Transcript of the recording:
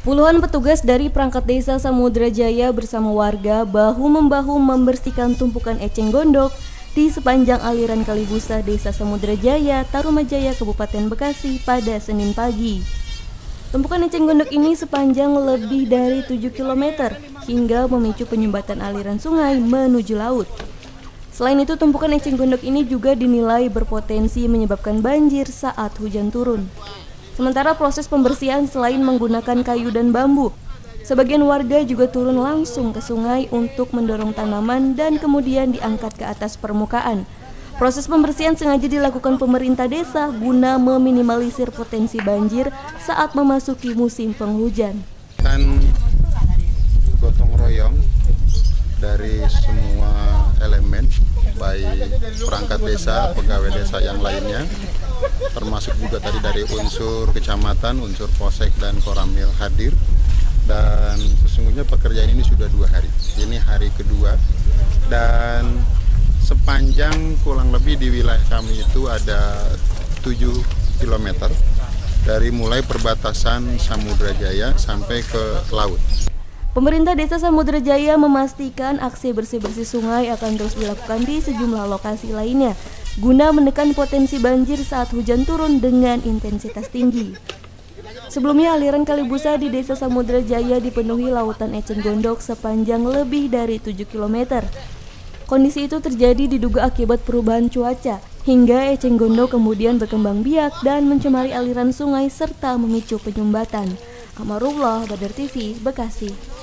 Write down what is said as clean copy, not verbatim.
Puluhan petugas dari perangkat desa Samudra Jaya bersama warga bahu-membahu membersihkan tumpukan eceng gondok di sepanjang aliran Kali Busa Desa Samudra Jaya, Tarumajaya, Kabupaten Bekasi pada Senin pagi. Tumpukan eceng gondok ini sepanjang lebih dari 7 km hingga memicu penyumbatan aliran sungai menuju laut. Selain itu, tumpukan eceng gondok ini juga dinilai berpotensi menyebabkan banjir saat hujan turun. Sementara proses pembersihan selain menggunakan kayu dan bambu, sebagian warga juga turun langsung ke sungai untuk mendorong tanaman dan kemudian diangkat ke atas permukaan. Proses pembersihan sengaja dilakukan pemerintah desa guna meminimalisir potensi banjir saat memasuki musim penghujan. Dan gotong royong dari semua elemen, baik perangkat desa, pegawai desa yang lainnya, termasuk juga tadi dari unsur kecamatan, unsur posek dan koramil hadir. Dan sesungguhnya pekerjaan ini sudah 2 hari. Ini hari kedua dan sepanjang kurang lebih di wilayah kami itu ada 7 km dari mulai perbatasan Samudra Jaya sampai ke laut. Pemerintah Desa Samudra Jaya memastikan aksi bersih-bersih sungai akan terus dilakukan di sejumlah lokasi lainnya guna menekan potensi banjir saat hujan turun dengan intensitas tinggi. Sebelumnya, aliran Kali Busa di Desa Samudra Jaya dipenuhi lautan eceng gondok sepanjang lebih dari 7 km. Kondisi itu terjadi diduga akibat perubahan cuaca, hingga eceng gondok kemudian berkembang biak dan mencemari aliran sungai serta memicu penyumbatan. Amarullah, Badar TV, Bekasi.